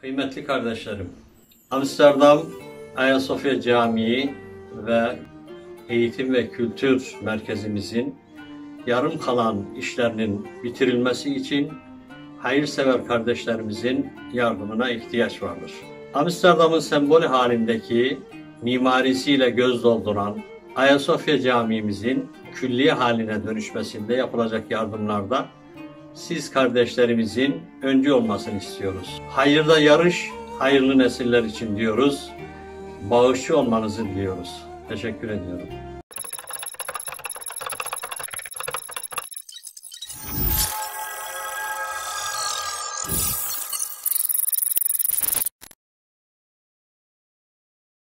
Kıymetli kardeşlerim, Amsterdam Ayasofya Camii ve Eğitim ve Kültür Merkezimizin yarım kalan işlerinin bitirilmesi için hayırsever kardeşlerimizin yardımına ihtiyaç vardır. Amsterdam'ın sembolü halindeki mimarisiyle göz dolduran Ayasofya Camimizin külliye haline dönüşmesinde yapılacak yardımlarda siz kardeşlerimizin öncü olmasını istiyoruz. Hayırda yarış, hayırlı nesiller için diyoruz. Bağışçı olmanızı diliyoruz. Teşekkür ediyorum.